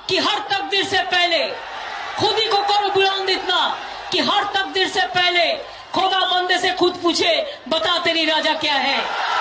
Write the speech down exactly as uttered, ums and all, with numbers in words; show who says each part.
Speaker 1: कि हर तकदीर से पहले खुद ही को करो बुलंद इतना कि हर तकदीर से पहले खुदा बंदे से खुद पूछे, बता तेरी राजा क्या है।